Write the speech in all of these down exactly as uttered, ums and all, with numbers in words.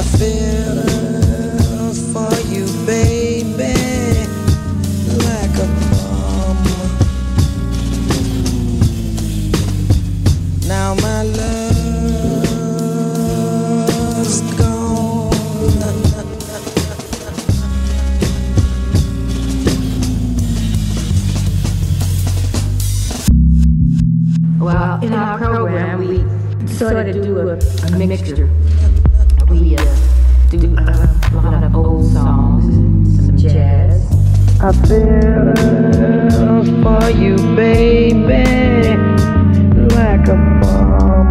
feel for you, baby, like a bomb. Now my love's gone. Well, in our program, we sort of do a, a mixture. We uh, do a lot of old songs and some jazz. I feel for you, baby, like a bomb.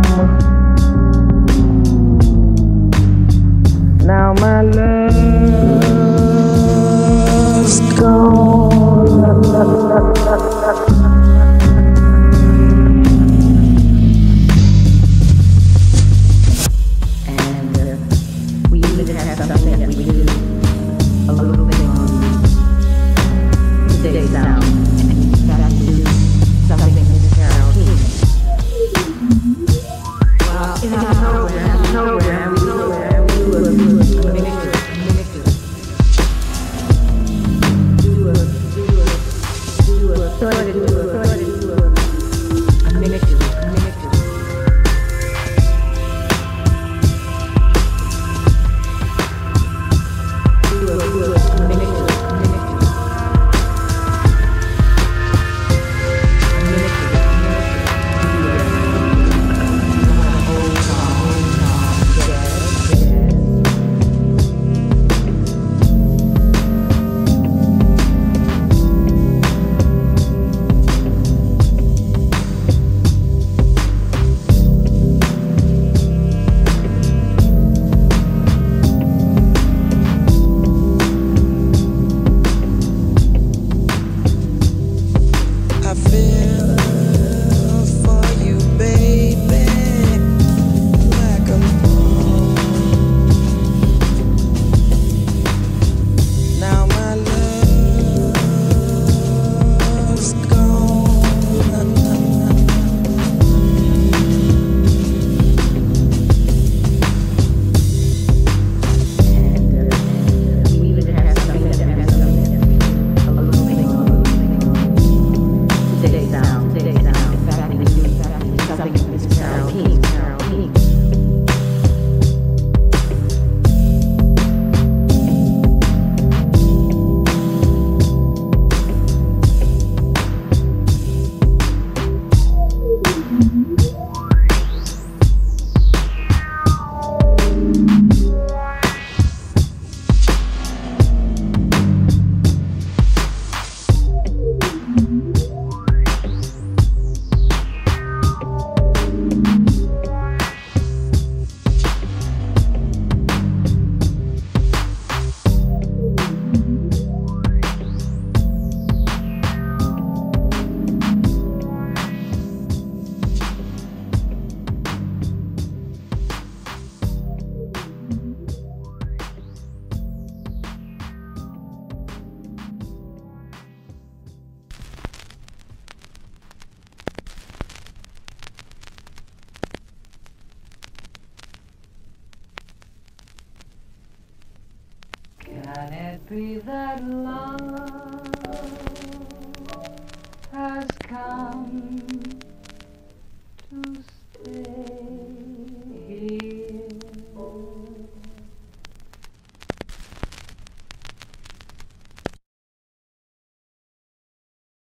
Now my love's gone. And uh, we even have something that we do a little bit on today's sound. And that we do something in Carol King. Well, in our program, program, we do a, we do a, a mixture, a mixture. Do a, do a, do a, sort of do a, sort of do a, a mixture, a mixture. Do a, do a, a mixture, a mixture. A mixture, a mixture. Do a, old song, old song, jazz, jazz. I feel for you, baby, like a bomb. Now my love's gone. And uh, we even have something that has something that we do a little bit on today's sound, today's sound. In fact, we do something with Miss Carol King, Carol King. Can it be that love has come